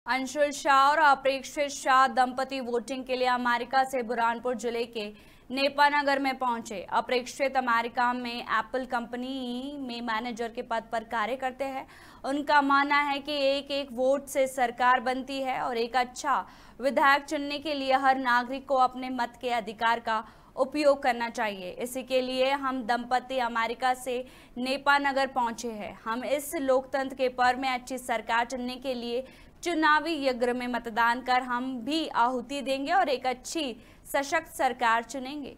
अंशुल शाह और अपेक्षित शाह दंपति वोटिंग के लिए अमेरिका से बुरहानपुर जिले के नेपानगर में पहुंचे। अपेक्षित अमेरिका में एप्पल कंपनी में मैनेजर के पद पर कार्य करते हैं। उनका मानना है कि एक एक वोट से सरकार बनती है और एक अच्छा विधायक चुनने के लिए हर नागरिक को अपने मत के अधिकार का उपयोग करना चाहिए। इसी के लिए हम दंपति अमेरिका से नेपानगर पहुंचे हैं। हम इस लोकतंत्र के पर्व में अच्छी सरकार चुनने के लिए चुनावी यज्ञ में मतदान कर हम भी आहुति देंगे और एक अच्छी सशक्त सरकार चुनेंगे।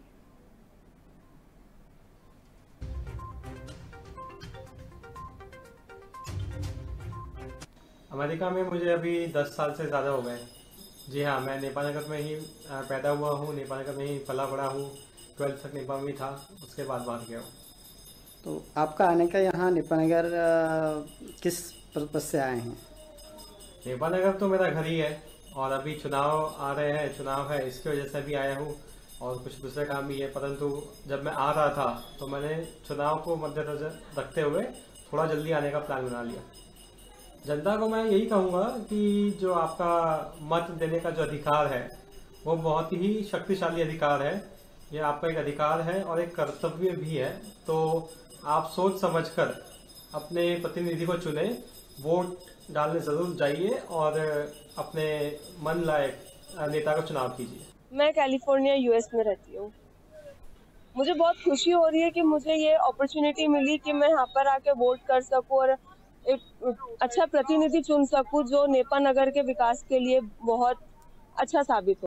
अमेरिका में मुझे अभी 10 साल से ज़्यादा हो गए। जी हाँ, मैं नेपानगर में ही पैदा हुआ हूँ, नेपानगर में ही पला बड़ा हूँ। 12th तक नेपाल में था, उसके बाद बाहर गया हूँ। तो आपका आने का यहाँ नेपानगर किस पर्पज से आए हैं? नेपानगर तो मेरा घर ही है और अभी चुनाव आ रहे हैं, चुनाव है, इसकी वजह से भी आया हूँ और कुछ दूसरे काम भी है। परंतु जब मैं आ रहा था तो मैंने चुनाव को मद्देनजर रखते हुए थोड़ा जल्दी आने का प्लान बना लिया। जनता को मैं यही कहूँगा कि जो आपका मत देने का जो अधिकार है वो बहुत ही शक्तिशाली अधिकार है। ये आपका एक अधिकार है और एक कर्तव्य भी है। तो आप सोच समझकर अपने प्रतिनिधि को चुने, वोट डालने जरूर जाइए और अपने मन लायक नेता का चुनाव कीजिए। मैं कैलिफोर्निया यूएस में रहती हूँ। मुझे बहुत खुशी हो रही है कि मुझे ये अपॉर्चुनिटी मिली कि मैं यहाँ पर आके वोट कर सकूँ और एक अच्छा प्रतिनिधि चुन सकूँ जो नेपानगर के विकास के लिए बहुत अच्छा साबित हो।